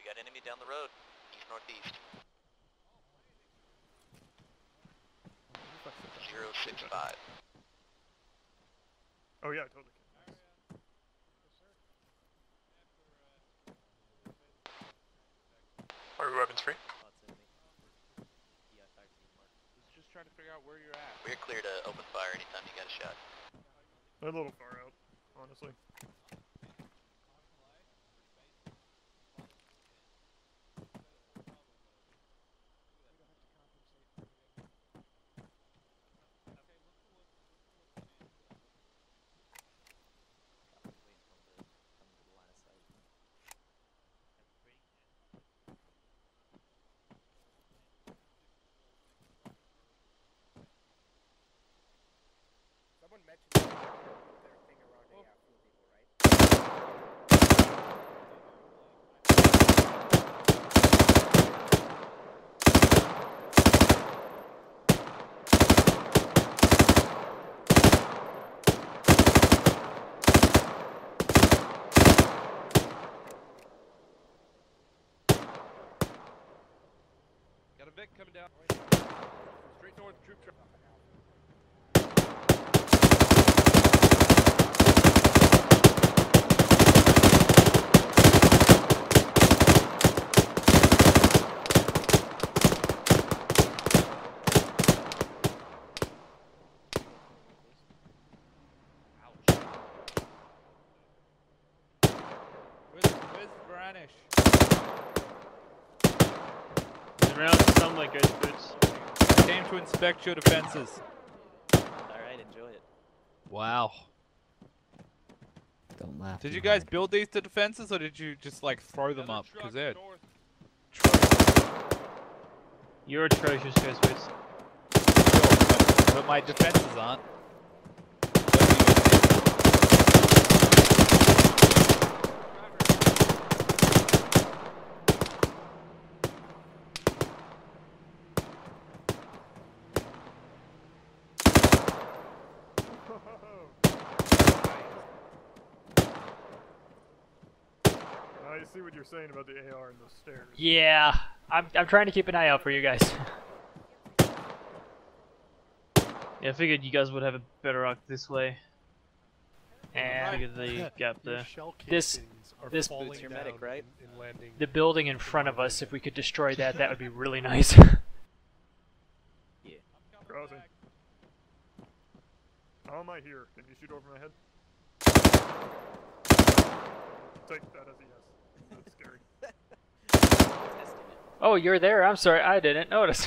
got enemy down the road, east-northeast. 065. Oh yeah, totally. Are we weapons free? Just trying to figure out where you're at. We're clear to open fire anytime you got a shot. They're a little far out, honestly. Someone mentioned their thing around a fuel depot, right? Got a Vic coming down. Straight north, troop truck. Where's Branish? He's around somewhere, Ghost Boots. I came to inspect your defenses. Alright, enjoy it. Wow. Don't laugh. Did you guys build these defenses, or did you just like throw them up? Because they're You're atrocious, Ghost Boots. but my defenses aren't. I see what you're saying about the AR and those stairs. Yeah, I'm trying to keep an eye out for you guys. Yeah, I figured you guys would have a better arc this way. And Figured the gap there. this Boots your medic, right? the building in front of us, if we could destroy that, that would be really nice. Yeah. Crossing. How am I here? Can you shoot over my head? Take that as a yes. That's scary. Oh, you're there? I'm sorry, I didn't notice.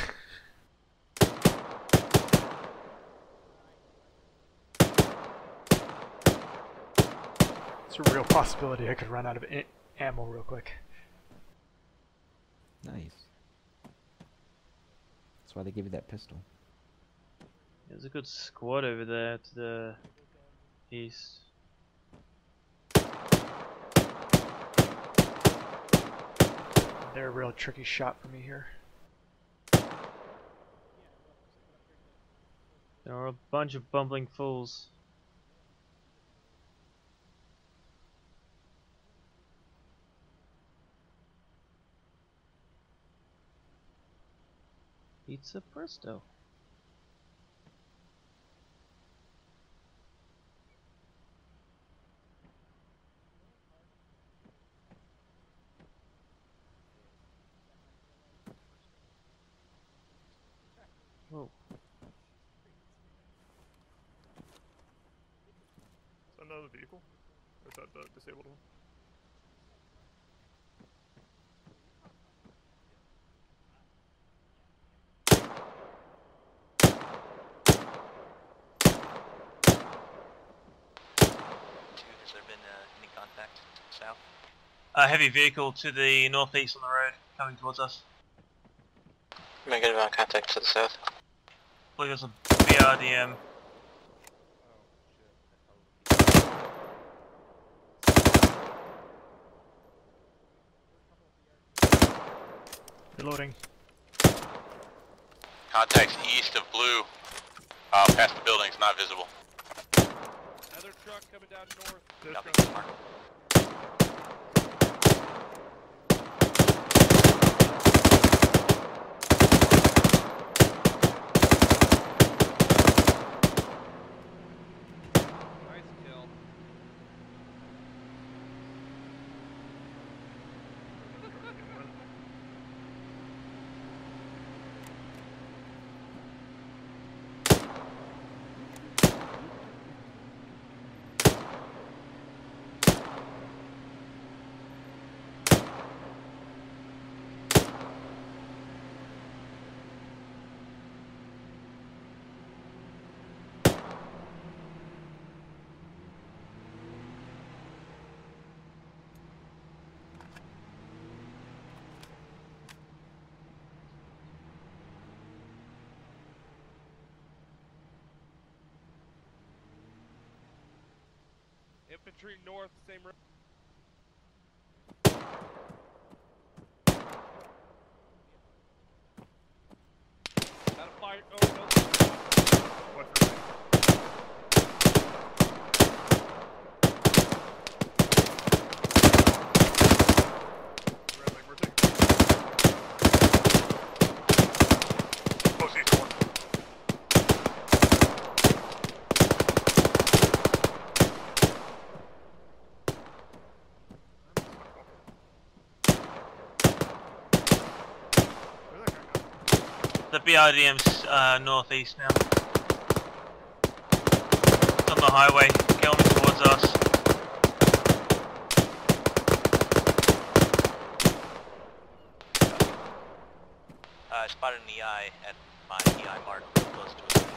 It's a real possibility I could run out of ammo real quick. Nice. That's why they give you that pistol. There's a good squad over there to the east. They're a real tricky shot for me here. There are a bunch of bumbling fools. Pizza Presto. Whoa. Is that another vehicle? Or is that the disabled one? Has there been any contact south? A heavy vehicle to the northeast on the road, coming towards us. Negative on contact to the south. I believe there's a BRDM. Reloading. Contacts east of blue. Past the buildings, not visible. Another truck coming down north. Nothing marked. Infantry north, same road. Out of fire. Oh, no. What's your name? Bradley, we're taking close east one. Where'd that guy go? The BRDM's northeast now. It's on the highway, going towards us. I spotted an EI at my EI mark, close to us.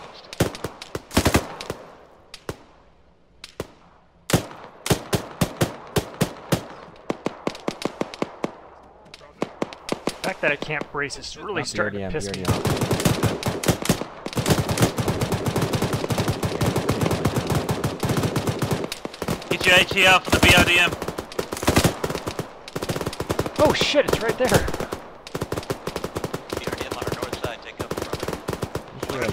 The fact that I can't brace is really Not starting to BRDM, piss me BRDM. off. Get your ATR for the BRDM. Oh shit, it's right there. BRDM on our north side, take up from Chris,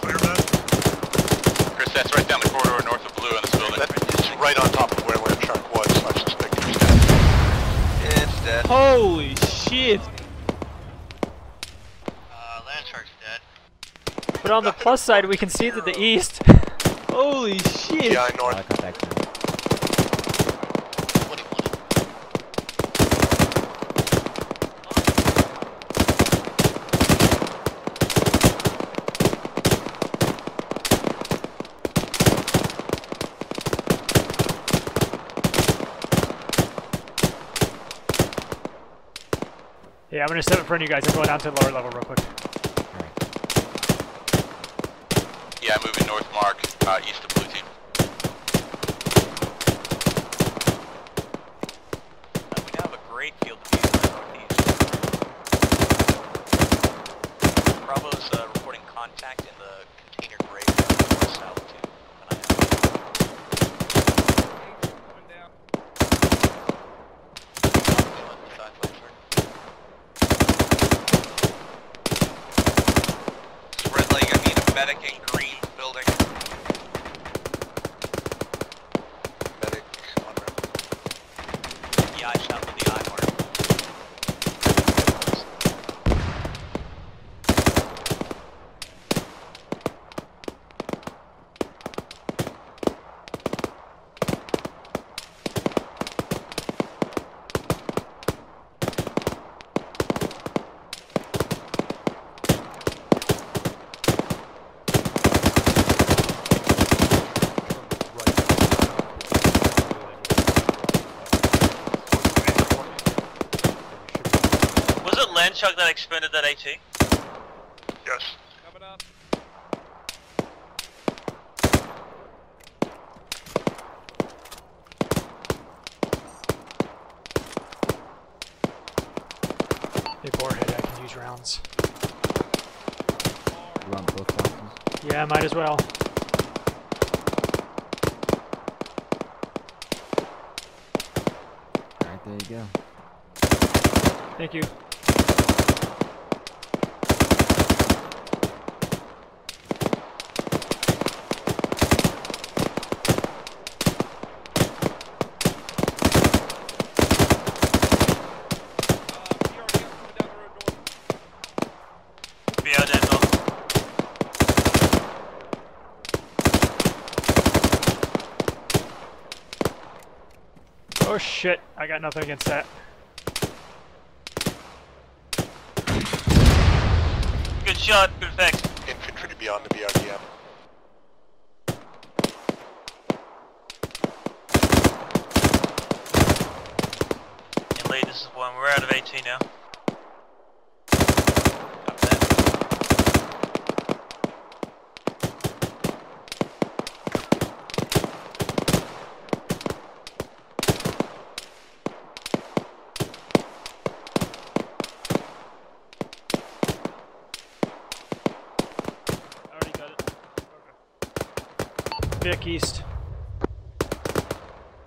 that's right down the corridor north of Blue in this building. It's right on top of where Landshark was, so I suspect he's dead. It's dead. Holy shit! Landshark's dead. But on the plus side, we can see to the east. Holy shit! Yeah, north. Got contact now. What do you want? Yeah, I'm gonna step in front of you guys. I'm going down to the lower level real quick. Yeah, moving north mark, east of Blue team. We now have a great field of view in the northeast. Bravo's reporting contact in the container grade south to an Coming down. Red leg, I need a medic in green building. Medic on route. Yeah, I shot with the eye mark. Was it Landchuck that expended that AT? Yes. Coming up. Hey, Boarhead, I can use rounds. You want both boxes? Yeah, might as well. Alright, there you go. Thank you. BRDM north. Oh shit, I got nothing against that. Good shot, good effect. Infantry to be on the BRDM. And lead, this is one. We're out of AT now. Vic East.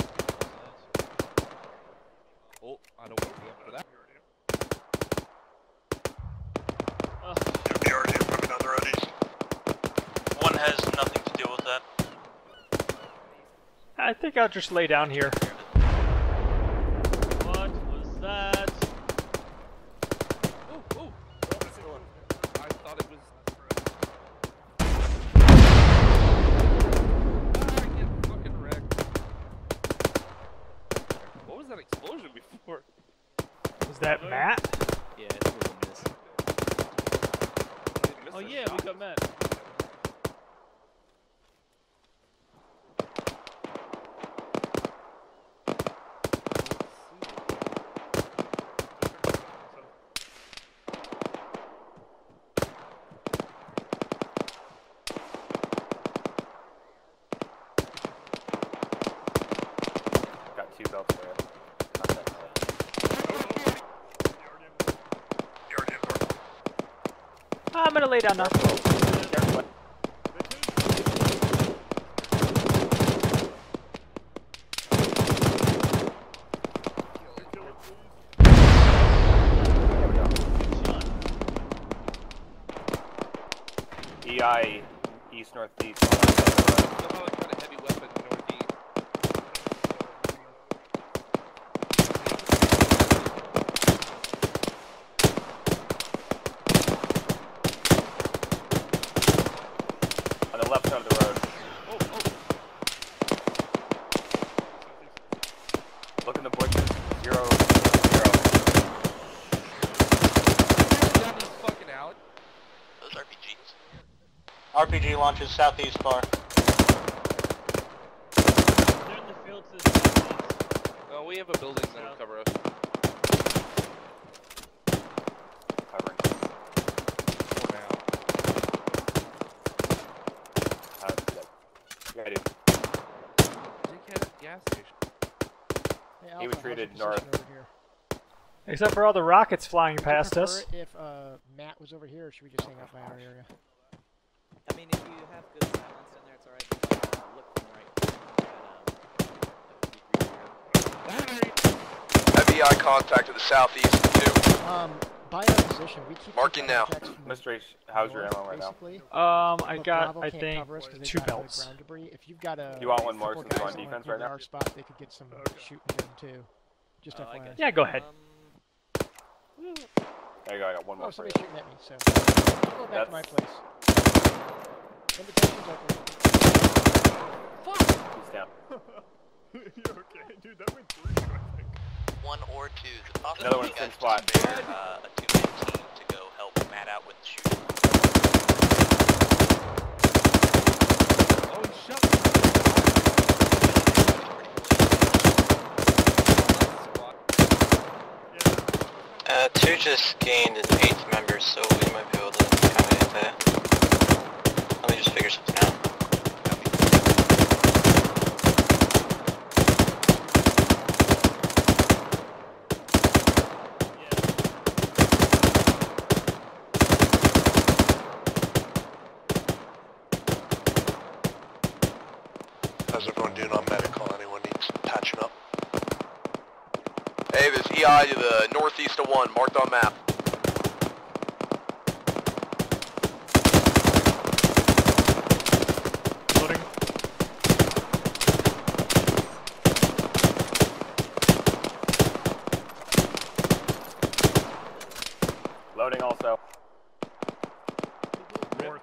Oh, I don't want to be up for that. RDM coming down the road east. One has nothing to do with that. I think I'll just lay down here. What was that? Oh, oh! I thought it was... I get fucking wrecked. What was that explosion before? Is that Matt? Yeah, it's a little miss. Oh yeah, we got Matt. Got 2 belts there. Not that bad. I'm gonna lay down now. EI east northeast. Somehow I got a heavy weapon northeast. On the left side of the road. Look in the bushes. 0, 0. Down this fucking alley. Those RPGs. RPG launches southeast far. They're in the field to the southeast. Oh, we have a building that will cover us. Covering. For now. Yeah, dude. Dickhead at gas station. He was treated north. Except for all the rockets flying past us. If Matt was over here, or should we just hang out by our area? I mean, if you have good silence in there, it's alright. Look from right. Heavy eye contact to the southeast, too. By our position, we keep Marking now. Mr. H, how's your ammo right now? I got, I think, 2 belts. If you've got a You want one more couple since you're guys on that defense wanna right now? our spot, they could get some shooting done too. Just FYI. Yeah, go ahead. There you go, I got one more Oh, for you. somebody's shooting at me, so I'll go back to my place. Invitation's open. Fuck! He's down. You okay? Dude, that went 3, I think. 1 or 2. Is it possible Another you one's guys in spot. spare a 2-man team to go help Matt out with shooting? Oh, he shot me. 2 just gained an 8th member, so we might be able to accommodate that. Let me just figure something out. How's everyone doing on medical? Anyone needs patching up? Hey, there's EI to the northeast of 1, marked on map. Loading. Loading also. North.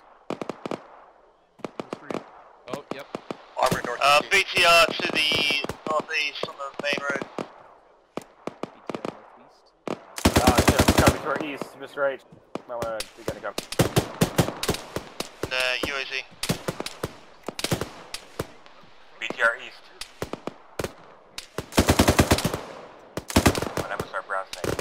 The street. Oh, yep. Armor northeast. BTR to the northeast on the main road. Shit, coming to our east, Mr. H. Might wanna, we gotta go. The UAZ. BTR east. I'm gonna start browsing.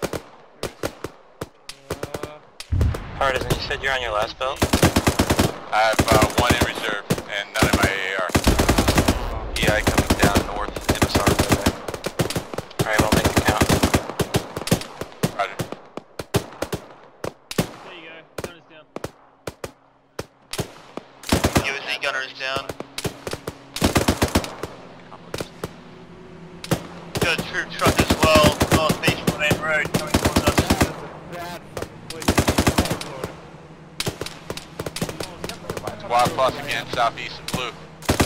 Partizan, you said you're on your last belt? I have 1 in reserve and none in my AR. EI coming down north in the start of Alright, we'll make it count. Roger. There you go. Gun is down. UAZ gunner is down. Good troop truck as well. road coming towards us. Bad fucking place. Squad plus again, southeast and blue.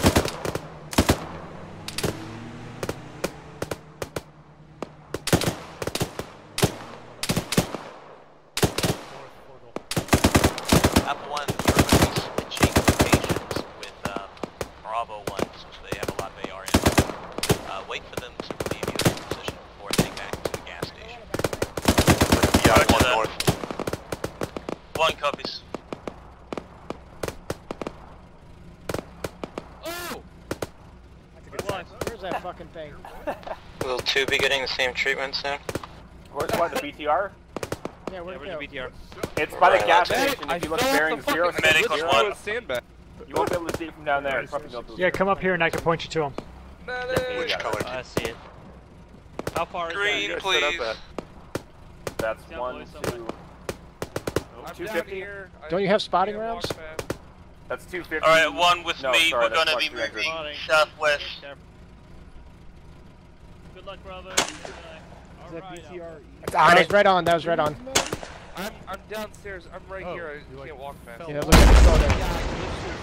Apple 1 currently switching locations with Bravo 1, since they have a lot of AR in. Wait for them to relieve you in position before heading back to the gas station. Yeah, one north. 1 copies. Oh! Where's that fucking thing? Will 2 be getting the same treatment soon? Where's what, the BTR? Yeah, where'd it go? BTR? It's by the gas Medic, station. If you look at bearing 0, Medic was 1. Sandbag. you won't be able to see it from down there. It's probably built to Yeah, come up here and I can point you to him. Which color? I see it. How far Green, is please. That's Down 1, below 2. somewhere. I'm 250? down here. Don't you have spotting can't walk rounds? fast. That's 250. Alright, 1 with No, me. sorry, We're that's gonna be 300. moving southwest. Good luck, brother. Is that BTR? That was right on, that was right on. I'm downstairs. I'm right Oh, here. you I like can't walk fast. Yeah, look at the photo. Yeah, I can lift through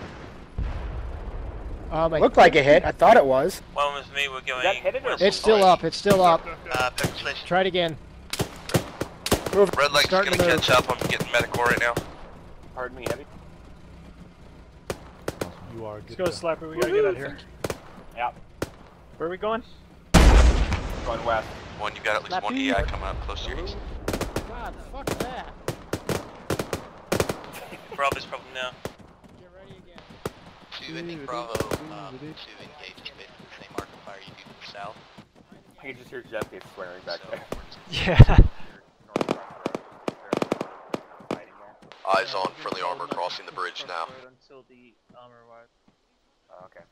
the sandbag. Looked like it hit. I thought it was. 1 with me. We're Is going that hit it or It's still up. It's still up. Petrol station. Try it again. Red Lake's Starting gonna to move. catch up. I'm getting medical right now. Pardon me, heavy? You are Let's good. go, Slapper. We gotta get out of here. Yeah. Where are we going? Going west. 1, you got at least 1 EI coming up close to your east. God, fuck that. Bravo's probably now. Get ready again. 2, I think Bravo, to engage is basically the same mark of fire you do to the south. I can just hear Jeff get swearing back there. Yeah. Eyes on friendly armor crossing the bridge now. Until the armor arrives. Oh, okay.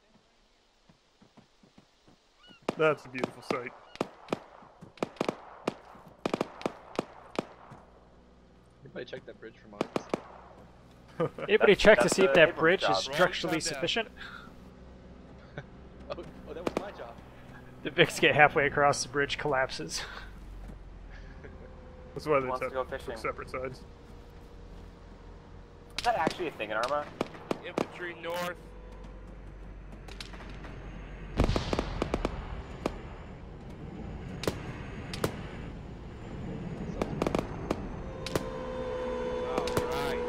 That's a beautiful sight. Anybody check that bridge for mines? Anybody check to that's see if the that Abrams bridge job, is right? structurally Write that down. sufficient? Oh, that was my job. The Vicks get halfway across the bridge, collapses. That's why Who wants to go they fishing? took separate sides. Is that actually a thing in Arma? Infantry north. Alright.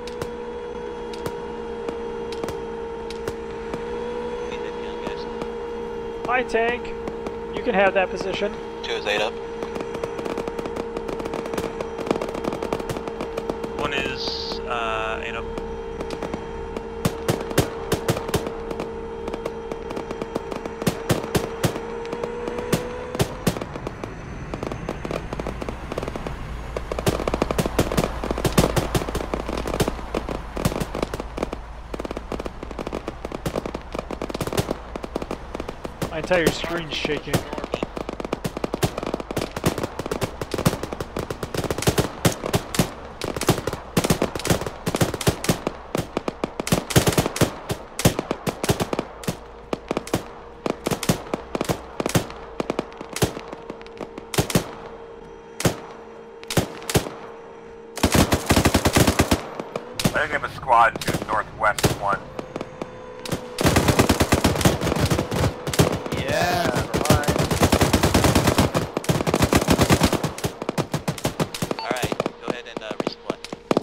We did kill guys. Hi, tank. You can have that position. 2 is 8 up. 1 is 8 up. My entire screen's shaking. I think I have a squad to northwest of 1. Alright, go ahead and resplit.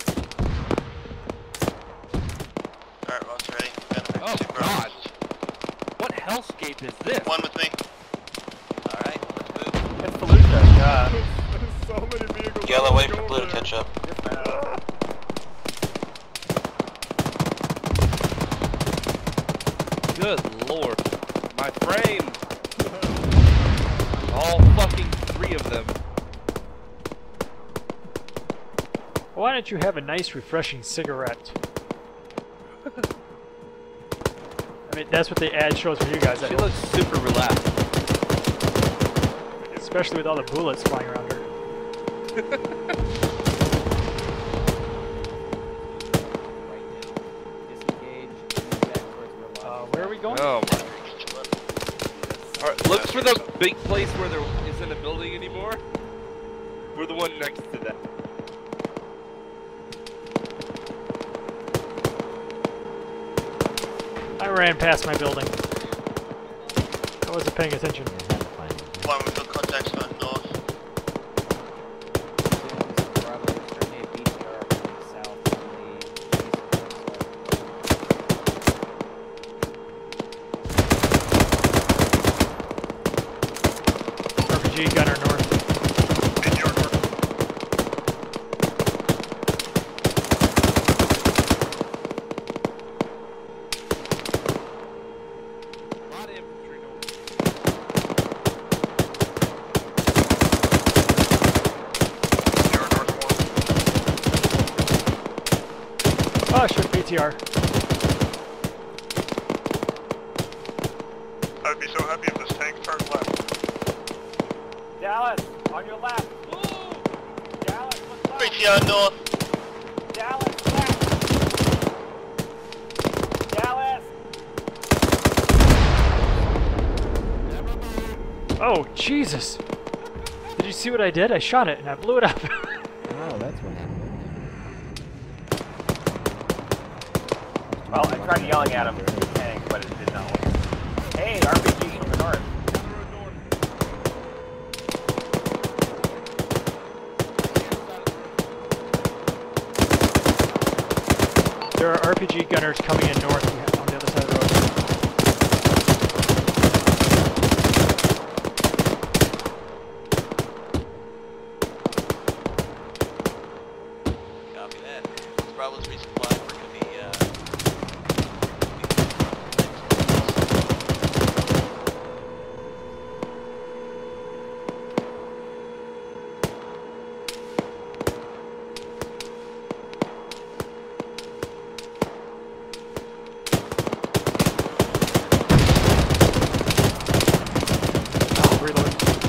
Alright, Ross, ready? Oh God! What hellscape is this? 1 with me. Alright, let's move. It's Fallujah. There's so many vehicles. Yellow, wait for going blue to there. catch up. Good lord. My frame! All fucking 3 of them. Why don't you have a nice, refreshing cigarette? I mean, that's what the ad shows for you guys. I She hope. looks super relaxed. Especially with all the bullets flying around her. Where are we going? Oh my. Alright, look for the big place where there isn't a building anymore. We're the one next to that. I ran past my building. I wasn't paying attention. One with the contacts going north. RPG gunner north. In your north. A lot of infantry north. Your north one. Oh, shit, BTR. I'd be so happy if this tank turned left. Dallas, on your left. Dallas, what's up? PTR north. Dallas, left. Dallas. Oh, Jesus. Did you see what I did? I shot it and I blew it up. Oh, that's what happened. Well, I tried yelling at him through the tank, but it did not work. Hey, RPG from the north. There are RPG gunners coming in north on the other side of the road. Copy that. Bravo's resupply. We're going to be, Oh, reload.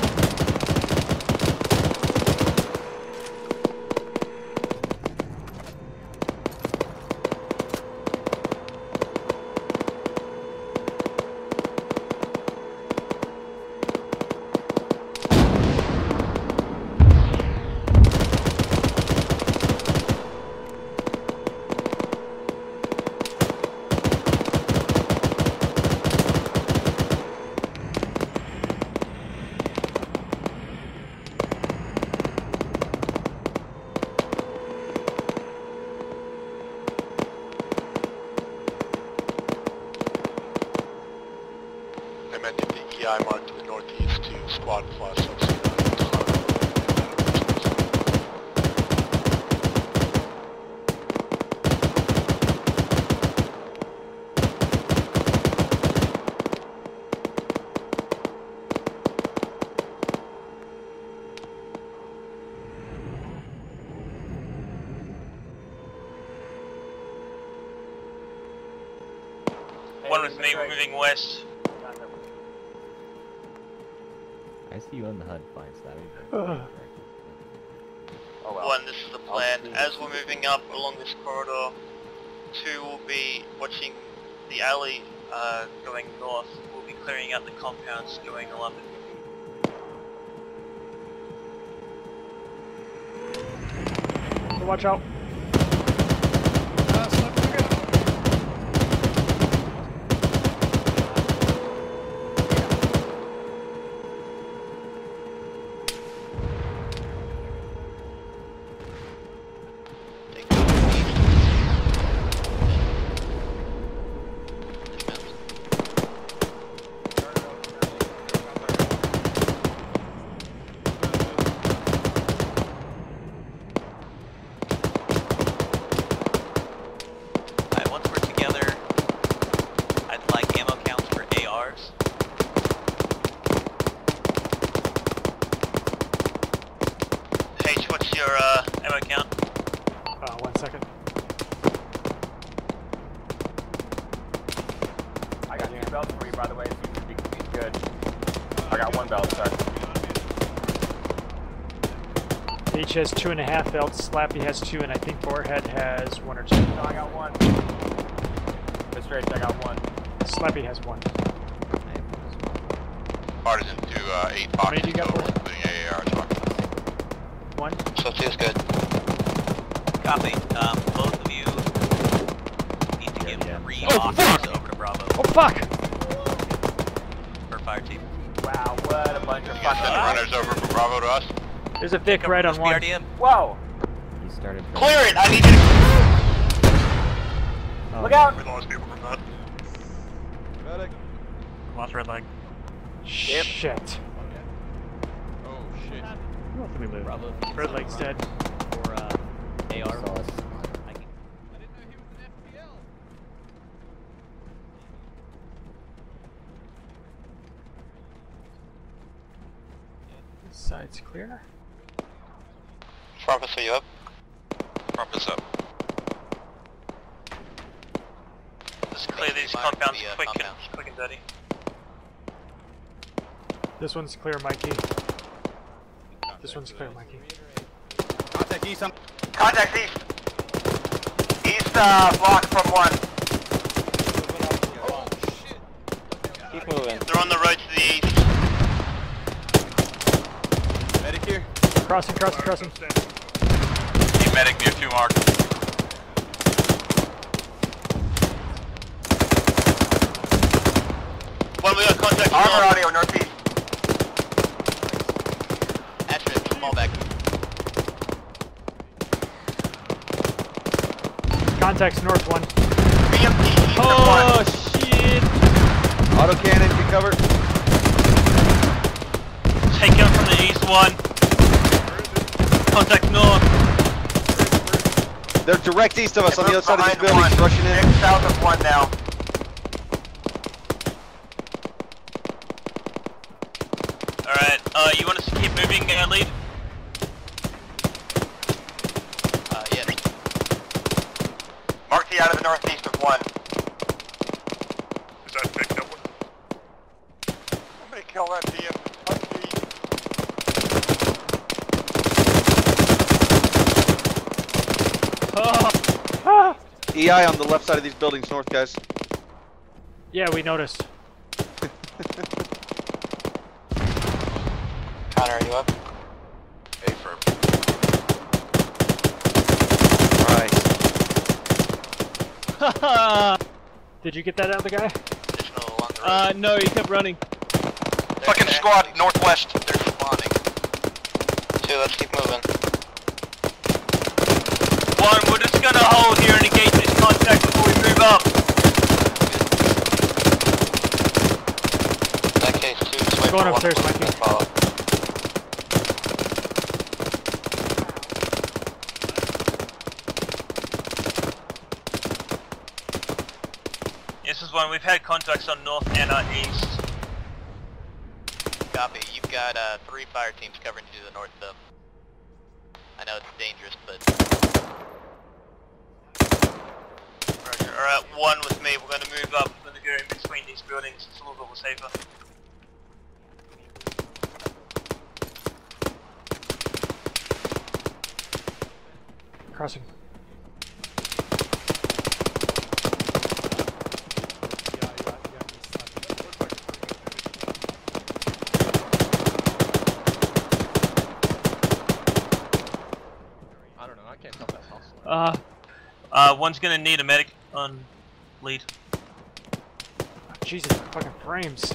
I meant the EI mark to the northeast to squad plus. One with me, we're moving west. I see you on the HUD, fine, Stabby. Oh well. One, this is the plan. As we're moving up along this corridor, 2 will be watching the alley going north. We'll be clearing out the compounds going 11. Watch out. Ammo count. 1 second. I got 2 belts for you, by the way. It seems to be good. I got 1 belt, sorry. H has 2.5 belts, Slappy has 2, and I think Forehead has 1 or 2. No, I got 1. Mr. H, I got 1. Slappy has 1. Partizan to 8 boxes How many do you got, total, boys? including AAR talk. 1. Oh fuck! Over to Bravo. Oh fuck! For fire team. Wow, what a bunch of Send the runners over from Bravo to us. There's a Vic right on one. BRDM. Whoa! He started. Clear it! I need you to... Look out! We lost people from that. Medic. Lost red leg. Shit. Oh shit. Bravo. Red leg's dead. Or AR. He saw us. I can... I didn't know he was an FPL. This side's clear. Rumpus, are you up? Rumpus up. Just clear these Fire to compounds the, quick compounds. and quick and dirty. This one's clear, Mikey. This one's clear, Mikey. Contact east on. Contact east. East block from 1. Oh shit. Keep moving. They're on the right to the east. Medic here. Crossing, crossing, crossing. Team medic near 2 mark. One, we got contact. Armor audio northeast. Ashton, fall back. Contacts north one. BMP east of 1. Shit! Autocannon, you cover. Take out from the east one. Contact north. They're direct east of us on the other side of these Behind buildings, 1. rushing in. 6 south of 1 now. Alright, you want us to keep moving, lead? Yes. Mark the out of the northeast of 1. Is that Vic that one? Somebody kill that DM. EI on the left side of these buildings north, guys. Yeah, we noticed. Connor, are you up? A firm. Right. Did you get that out of the guy? Additional along the road. No, he kept running. Fucking squad, northwest. They're spawning. 2, let's keep moving. One, we're just gonna hold here and engage this contact before we move up. In that case, 2, just wait Going for upstairs, 1 Mikey. to follow. This is one, we've had contacts on north and east. Copy. You've got 3 fire teams covering to the north though. I know it's dangerous, but... Roger. Alright, one with me, we're gonna move up, we're gonna go in between these buildings, it's a little bit more safer. Crossing. I don't know, I can't tell if that's hostile. One's gonna need a medic on lead. Jesus, fucking frames.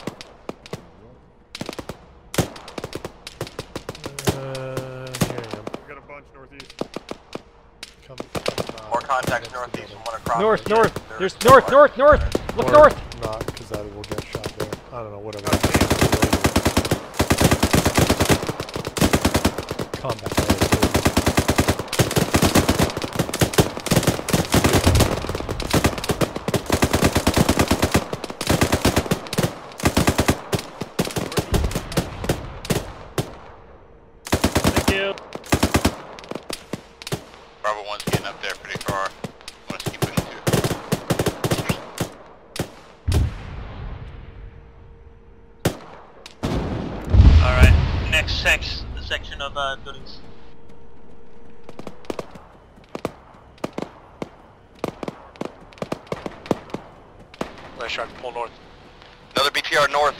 We got a bunch northeast. More contacts northeast and 1 across. North, north. There's north, north, north. Look north. Not, because that will get shot there. I don't know, whatever. Combat. Thank you. Bravo 1's getting up there pretty far. Let's keep pushing too. Alright, next section of buildings. Nice shot, pull north. Another BTR north.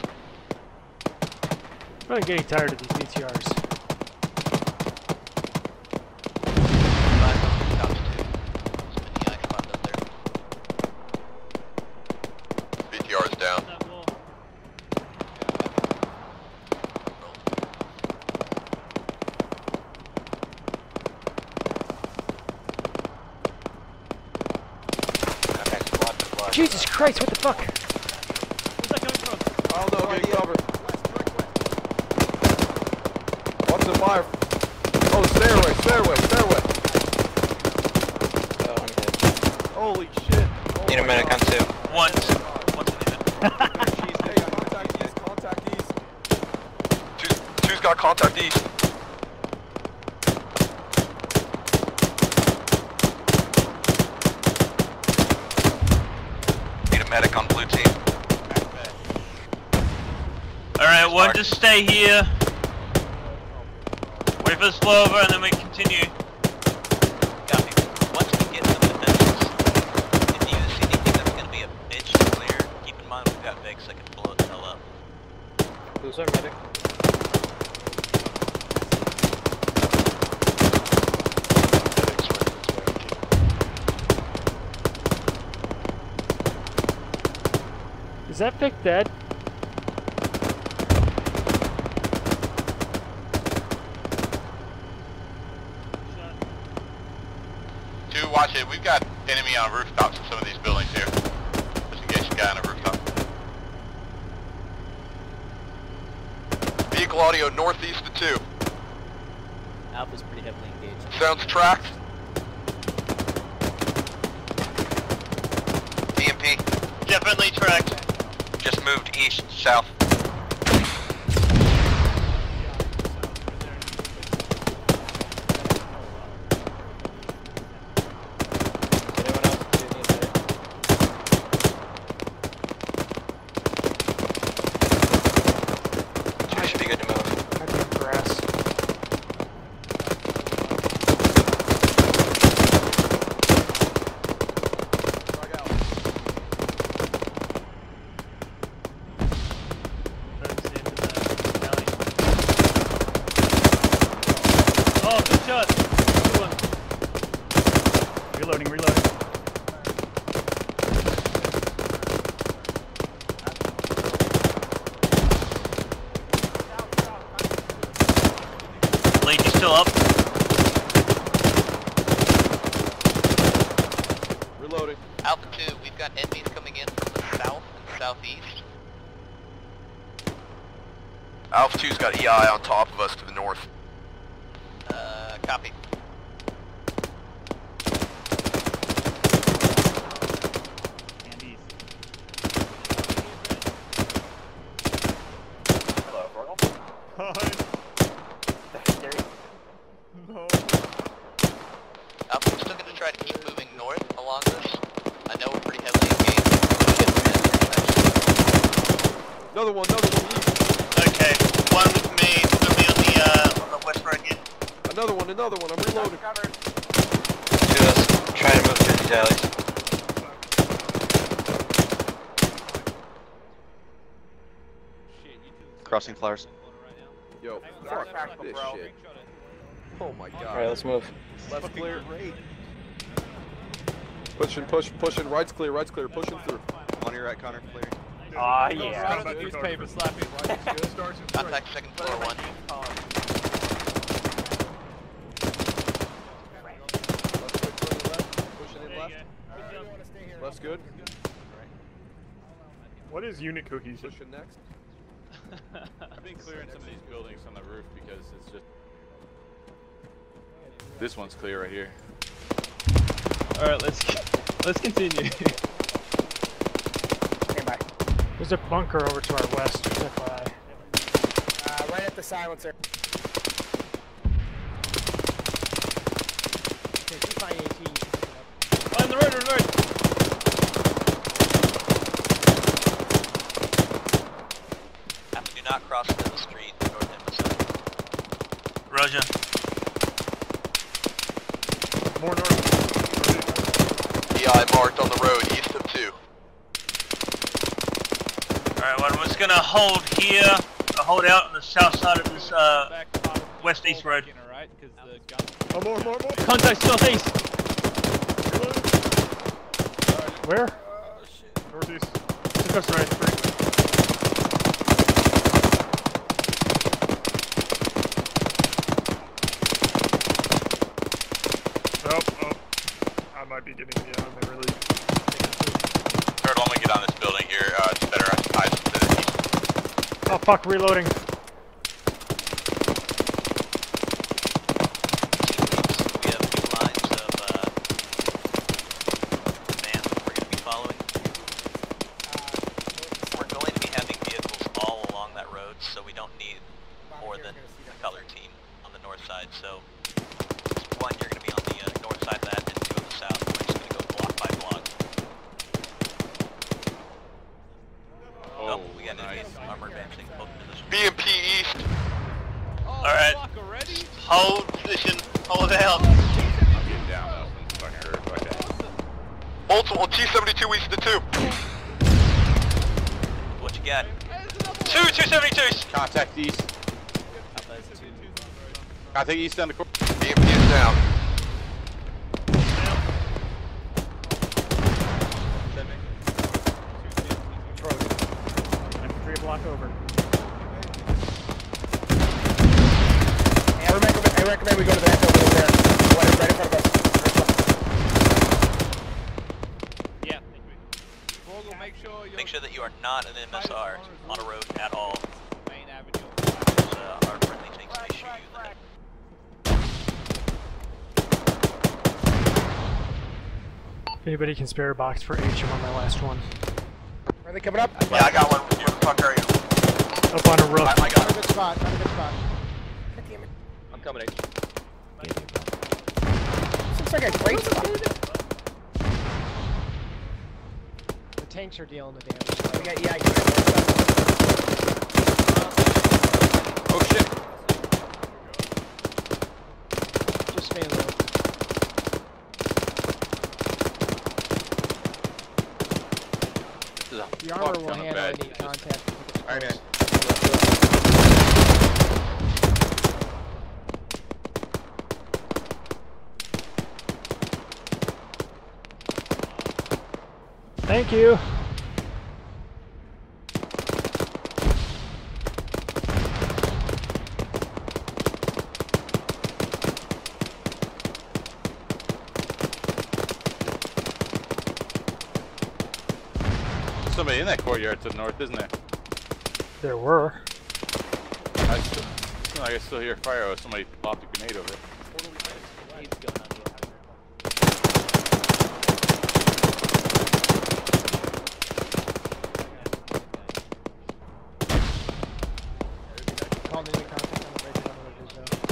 I'm really getting tired of these BTRs. Jesus Christ, what the fuck? Where's that coming from? I don't know, get cover. Watch the fire. Oh, stairway, stairway, stairway. Oh, I'm dead. Holy shit. Oh Need a medic on two. Once Contact east, contact east. Two's got contact east. Need a medic on blue team. Alright, one just stay here. Wait for us to blow over and then we continue. Copy. Once we get to the defenses, if you see anything that's going to be a bitch to clear, keep in mind we've got Vex that can blow it the hell up. Who's our medic? Is that Vic dead? Two, watch it. We've got enemy on rooftops in some of these buildings here. Just in case you got on a rooftop. Vehicle audio northeast of 2. Alpha's pretty heavily engaged. Sounds tracked. DMP. Definitely tracked. Just moved east, south. Anyone else do need a medic? Two should be good to move. I can't grass. Oh, good shot. Good one. Reloading, reloading. Lead, you still up? Reloading. Alpha 2, we've got enemies coming in from the south and southeast. Alpha 2's got EI on top of us to the north. Copy. And east. Hello, Virgil. Hi. Gary. No. Alpha, we're still going to try to keep moving north along this. I know we're pretty heavily engaged. Another one east. Okay, one with me, still be on the west road here. Another one, I'm reloading. Two of us trying to move through these alleys. Crossing flowers. Yo, fuck this shit. Oh my god. Alright, let's move. Left clear. Pushing, right's clear, pushing through. On your right, Connor. Clear. Ah, Forgot yeah. about the Newspaper slapping. Contact second floor 1. Pushing in left. Left's good. What is unit cookies? Pushing next. I've been clearing some of these buildings on the roof because it's just... This one's clear right here. Alright, let's continue. There's a bunker over to our west, just FYI. Right at the silencer. Okay, On the right, on the right. Alpha, do not cross into the street north end of south. Roger. More north. EI marked on the road east of 2. Alright, well, we're just gonna hold here, hold out on the south side of this west-east road. Oh, more. Contact southeast. Where? Northeast. Just across the right. Oh. I might be getting the enemy relief. fuck, reloading. We have 2 lines of command that we're going to be following. We're going to be having vehicles all along that road, so we don't need more than a color team on the north side. So, 1, you're going to be on the north side of that, and 2 on the south. We're just going to go block by block. Oh, we got nice. Armor advancing, both positions. BMP East. Alright. Hold position. Hold out. I'm getting down though. It's fucking hurt like that. Multiple T-72 East to 2. What you got? 2 272s. Contact east. Contact east on the court. BMP is down. Infantry a block over. Hey, I recommend we go to that building over there. Right in front of us. Yeah. Vogel, Make sure that you are not an MSR on a road at all. Main Avenue. Our friendly tanks may shoot you in the head. If anybody can spare a box for H, I'm on my last one. Are they coming up? Yeah, I got one. Where the fuck are you? Up on a roof. I got Not a good spot. Not a good spot. God damn it. I'm coming, H. This looks like a great spot. The tanks are dealing the damage. Yeah, Oh shit. Just stay low. This is a The armor fuck will ton of handle bad any news. contact. Alright, man. Thank you. Somebody in that courtyard to the north, isn't there? There were. I still hear fire. Oh, somebody popped a grenade over it. Called into contact on the bridge. I don't know what it is though.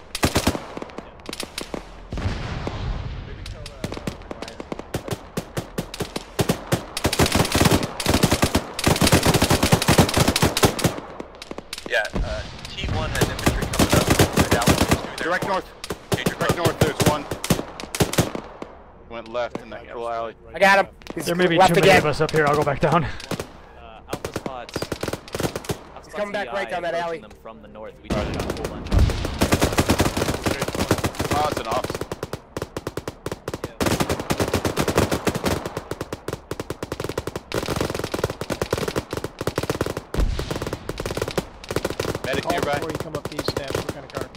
Yeah, T1 has infantry coming up. Direct north. Direct north, there's one. Went left in that little alley. I got him. He's There may be left too many again. of us up here. I'll go back down. Alpha spots. He's coming back right down that alley. Them from the north. We just got a whole bunch. Oh, it's an ops. Medic Call nearby. before you come up these steps. What kind of car?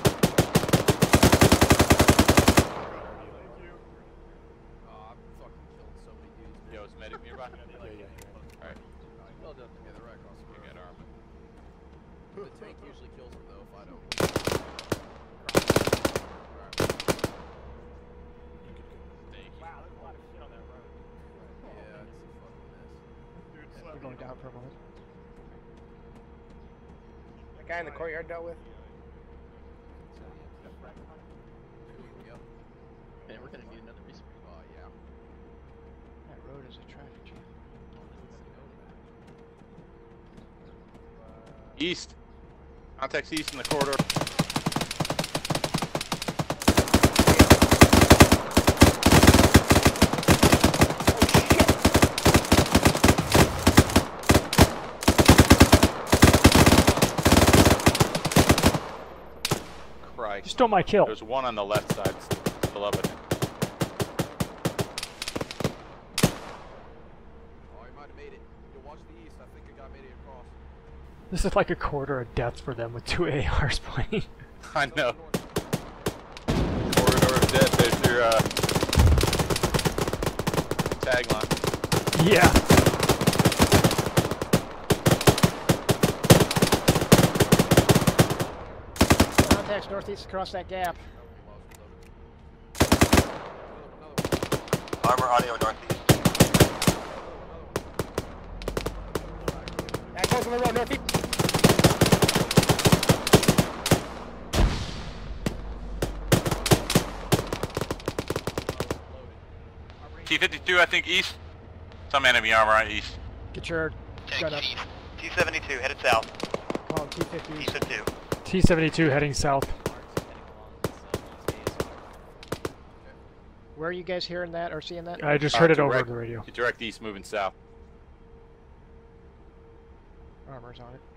Yo, is medic nearby? Yeah. Alright. Well done. Yeah, they're right across the You got Arma. The tank usually kills them though if I don't. Wow, there's a lot of shit on that road. Yeah, it's a fucking mess. We're going down for a moment. That guy in the courtyard dealt with. Yep. Man, we're gonna need another resupply. Oh yeah. That road is a traffic jam. East. Contacts east in the corridor. Christ. Just stole my kill. There's one on the left side still up at him. Oh, he might have made it. Yo, watch the east. I think a guy made it across. This is like a quarter of death for them with 2 ARs playing. I know. Corridor of death, there's your tagline. Yeah. Contacts northeast across that gap. Armor audio northeast. Yeah, close on the road, northeast. T-52, I think east. Some enemy armor on east. Get your gun up. T-72 headed south. Call T-50. T-52. T-72 heading south. Where are you guys hearing that or seeing that? I just heard it over the radio. Direct east, moving south. Armor's on it.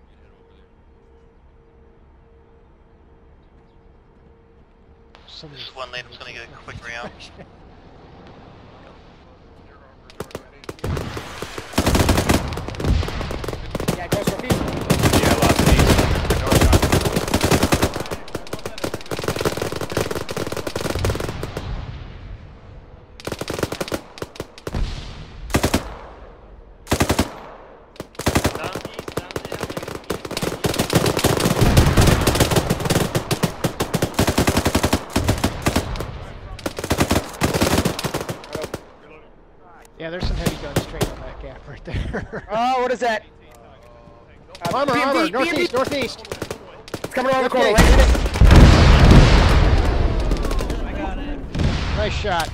This is one lane, I'm just gonna get a quick round. Yeah, close northeast. Yeah, lots of east. North side. Yeah, there's some heavy guns straight on that gap right there. Oh, what is that? Armor, BMD, armor, BMD. northeast, northeast. It's coming around the corner. Okay. Right. I got it. Nice shot.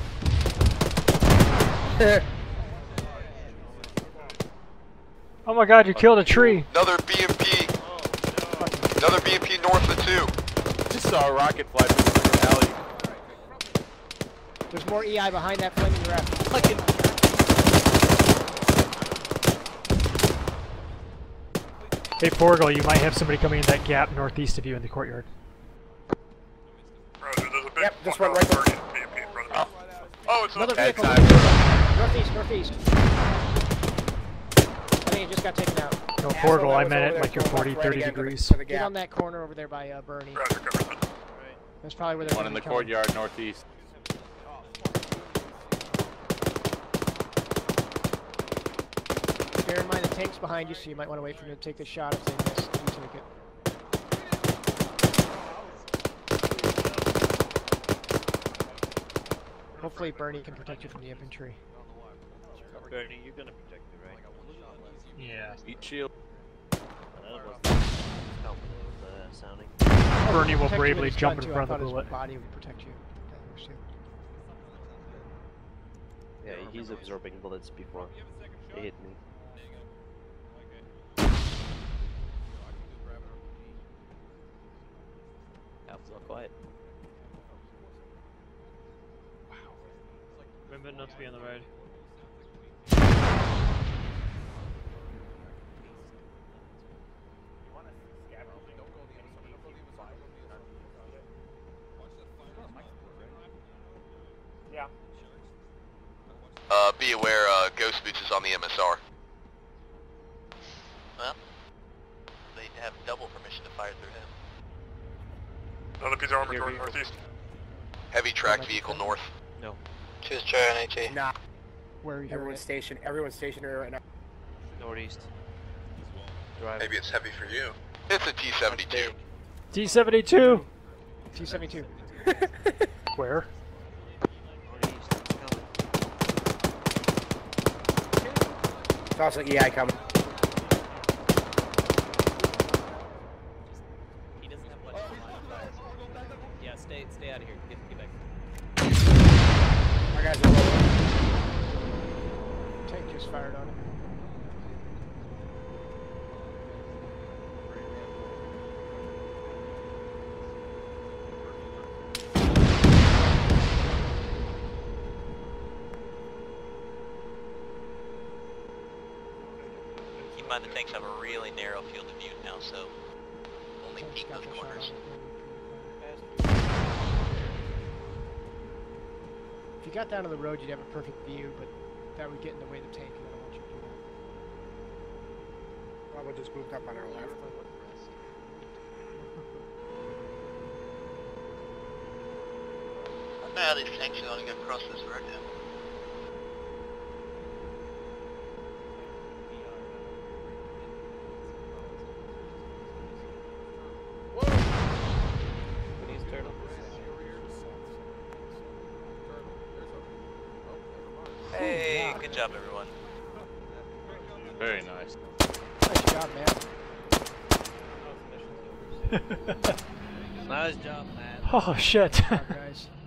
Oh my god, you killed a tree. Another BMP. Another BMP north of 2. Just saw a rocket fly through the alley. There's more EI behind that flaming wreck. Fucking. Hey Forgal, you might have somebody coming in that gap northeast of you in the courtyard. Yep, just went right there. Oh, it's Another okay. vehicle. Northeast, northeast. I think it just got taken out. No, Asshole Forgal, that I was meant over it there like you're going 40, left, 30 right again degrees. to the Get gap. on that corner over there by Bernie. Roger, cover. That's probably where they're One gonna in the be coming. courtyard northeast. Bear in mind the tank's behind you, so you might want to wait for them to take the shot if they miss. You take it. Hopefully Bernie can protect you from the infantry. Bernie, you're gonna protect me, right? Yeah. Eat shield. Sounding. Bernie will Protect you with bravely his jump gun, in too. front I of the thought his bullet. body would protect you. That works, too. Yeah, he's absorbing bullets before they hit me. Yeah, it's all quiet. Remember not to be on the road. Yeah. Be aware, Ghost Boots is on the MSR. Well, they have double permission to fire through him. Another piece of armor toward northeast. Heavy tracked vehicle north. No. Choose Charlie and HE. Nah. Where are you? Everyone's stationed. Everyone's stationary right now. Northeast. Drive. Maybe it's heavy for you. It's a T-72. T-72! T-72. Where? Northeast. It's coming. It's also EI coming. He doesn't have much of Yeah, stay out of here. Get back. Our guys are rolling. Tank just fired on him. Keep in mind the tanks have a really narrow field of view now, so only peek those corners. If you got down to the road, you'd have a perfect view, but that would get in the way of the tank, and I don't want you to do that. Probably just moved up on our left. I don't know how these tanks are going to get across this road now. Good job, everyone. Very nice. Nice job, man. Nice job, man. Oh shit. Good job, guys.